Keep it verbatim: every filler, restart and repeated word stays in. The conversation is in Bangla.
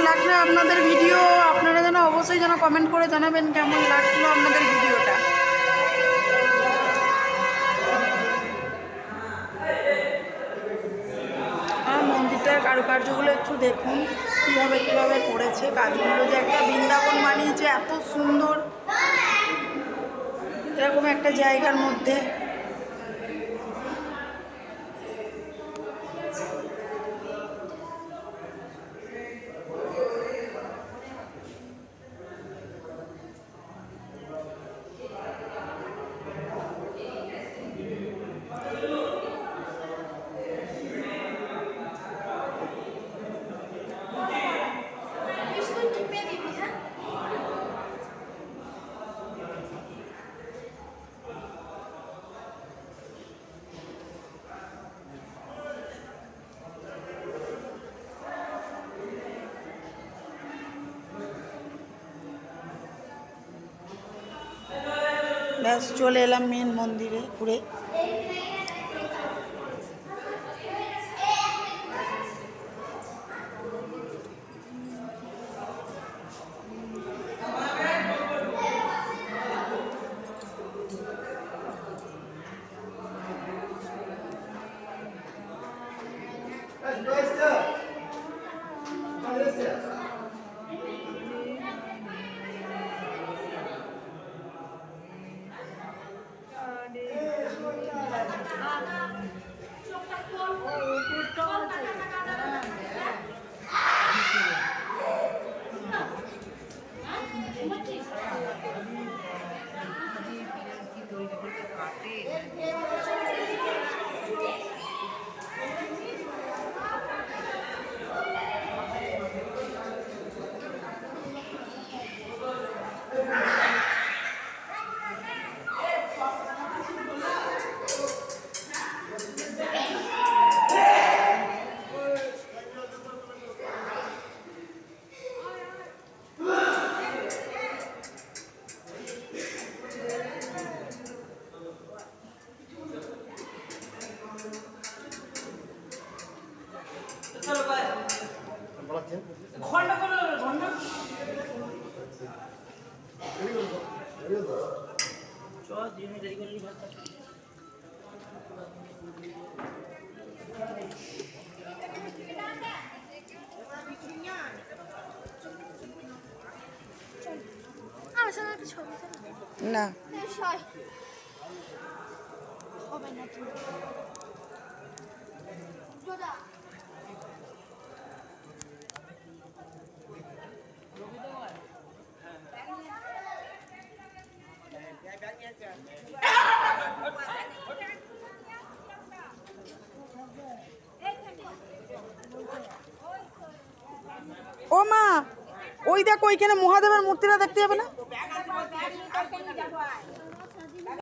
লাগলো আপনাদের ভিডিও, আপনারা যেন অবশ্যই যেন কমেন্ট করে জানাবেন কেমন লাগলো আপনাদের ভিডিওটা। আর মন্দিরটার কারুকার্যগুলো একটু দেখুন কীভাবে কীভাবে করেছে কাজগুলো, যে একটা বৃন্দাবন বানিয়েছে এত সুন্দর এরকম একটা জায়গার মধ্যে। ব্যাস চলে এলাম মেন মন্দিরে ঘুরে। না ও মা, ওই দেখো ওইখানে মহাদেবের মূর্তিটা দেখতে যাবে না?